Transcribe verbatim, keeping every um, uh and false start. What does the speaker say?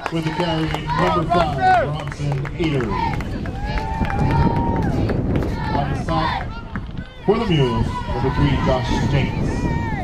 with the carry number five, Bronson Eater. On the stop for the Mules, number three, Josh James.